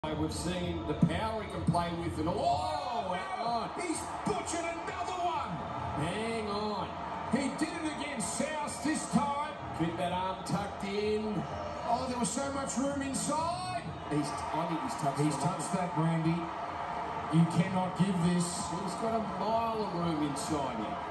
We've seen the power he can play with and all. He's butchered another one. Hang on. He did it against South this time. Keep that arm tucked in. Oh, there was so much room inside. I think he's touched that, Brandy. You cannot give this. He's got a mile of room inside him.